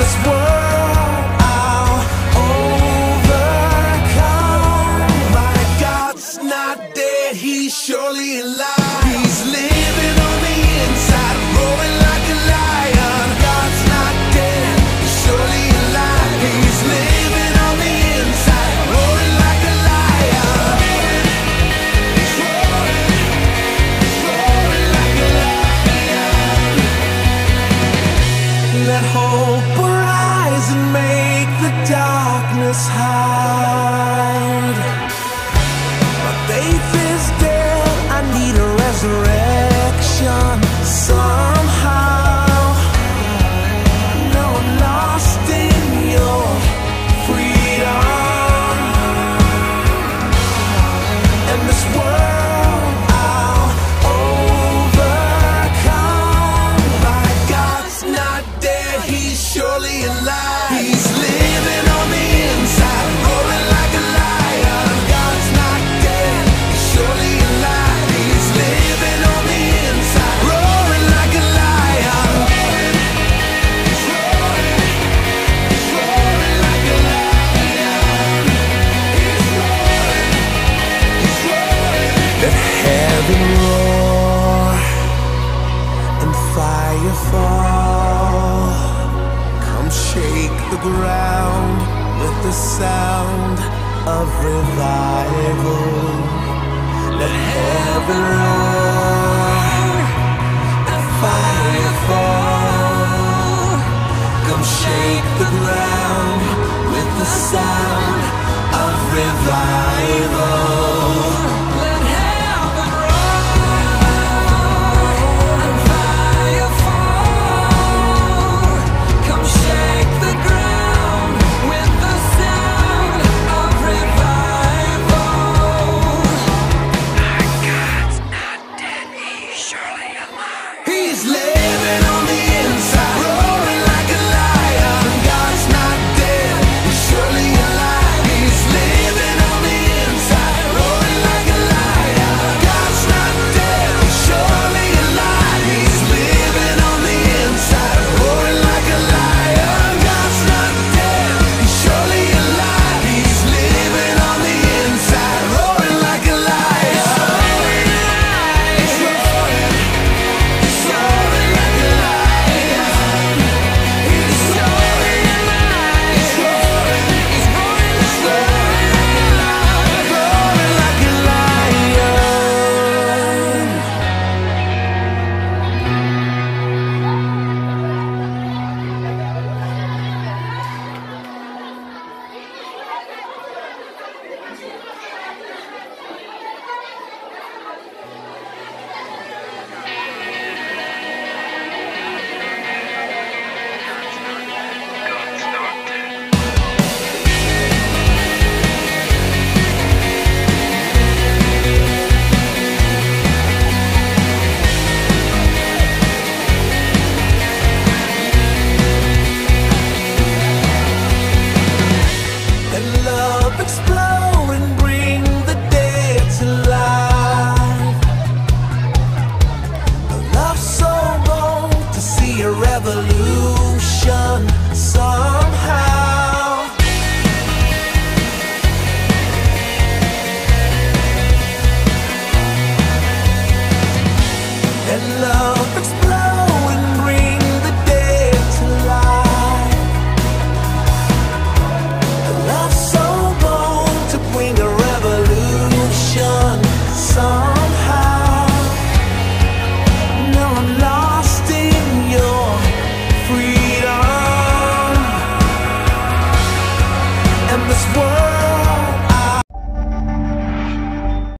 this world I'll overcome. My God's not dead, he's surely alive. He's living on the inside, roaring like a lion. God's not dead, he's surely alive. He's living on the inside, roaring like a lion. He's roaring like a lion. Let hope arise and make the darkness hide. My faith is dead, I need a resurrection somehow. No, I'm lost in your freedom. And this world I'll overcome. My God's not dead, he's surely alive. He's living on the inside, roaring like a lion. God's not dead, he's surely alive. He's living on the inside, roaring like a lion. He's roaring like a lion. He's roaring. Let heaven roar and fire fall. Come shake the ground with the sound of revival. Let heaven roar and fire fall. Come shake the ground with the sound of revival.